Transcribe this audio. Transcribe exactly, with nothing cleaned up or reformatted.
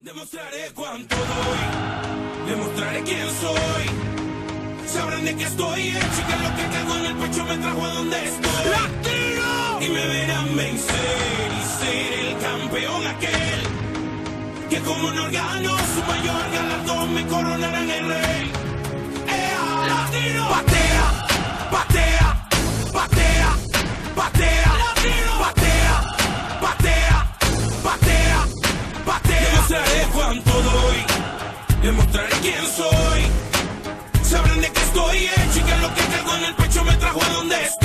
Demostraré cuánto doy, demostraré quién soy. Sabrán de qué estoy hecho y que lo que cargo en el pecho me trajo a donde estoy. ¡Latino! Y me verán vencer y ser el campeón aquel que como un órgano su mayor galardón me coronarán el rey. ¡Ea! ¡Latino! Patea, patea, patea, patea, ¡Latino! Patea, patea, patea, patea. Demostraré cuánto doy, demostraré quién soy. Sabrán de qué estoy hecho y que lo que cargo en el pecho me trajo a donde estoy.